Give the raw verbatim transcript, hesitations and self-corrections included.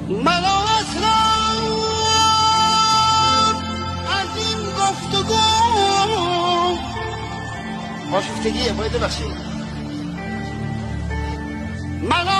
ملامت را از این گفتگو آشفتگیه باید ببخشید. ملامت